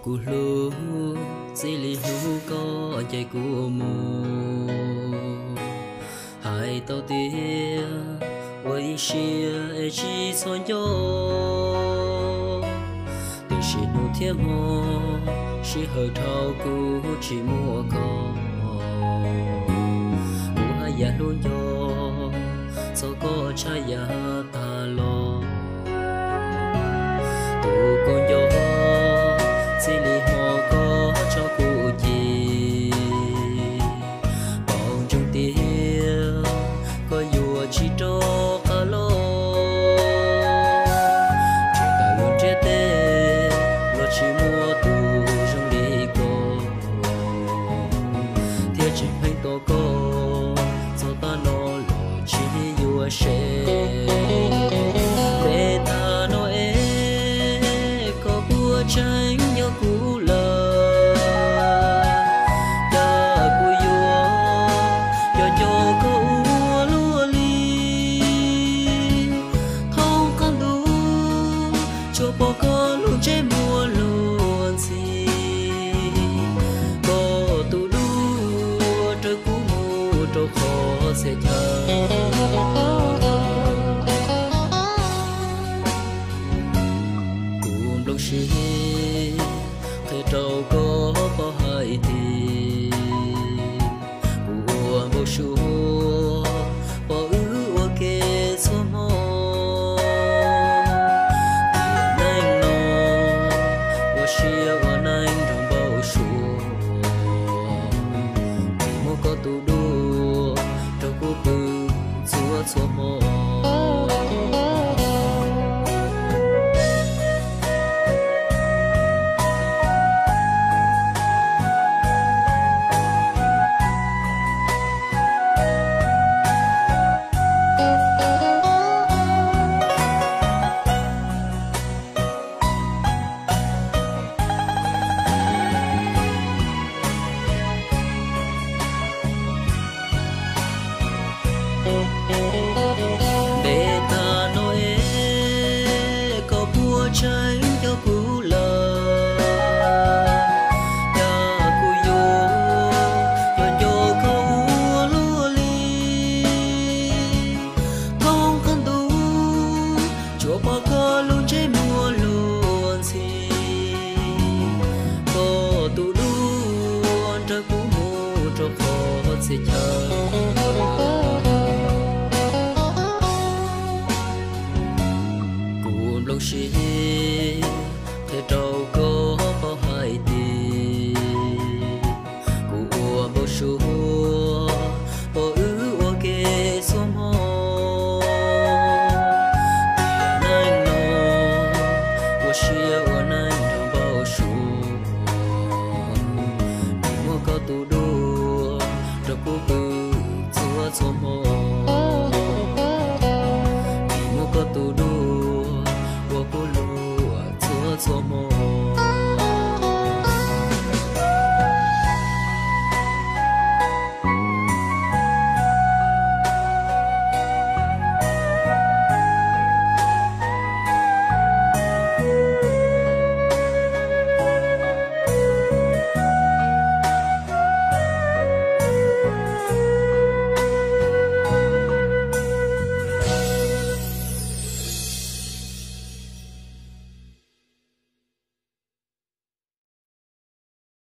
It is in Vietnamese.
cù lú chỉ li lú có chạy cù mù hai tàu tia quay xia chỉ son gió tình xin nụ thiên hồ chỉ hơi thao cù chỉ mua con cù hai ya luôn gió sao có trái ya ta lo tu con gió chỉ li hồ có cho cù gì bóng trong tia có dù chỉ cho cả lo cho ta luôn chết tê lo chỉ mua tu trong đi cô thiết chỉ hành to cô cho ta nó lo chỉ dù sẽ để ta nói có bùa tránh nhớ cũ lời đã cũ yo yo có ua lúa li không con đủ cho bỏ con luôn chế mua luôn gì có tu đủ trời cũ mù trời khó sẽ chờ cùng lúc xí thế trâu có bỏ hai thì buồn bầu xua bỏ ưu kê số mò nanh nó bỏ xia bỏ nanh trong bầu xua mua có tu đua trâu cú bự xua xua mò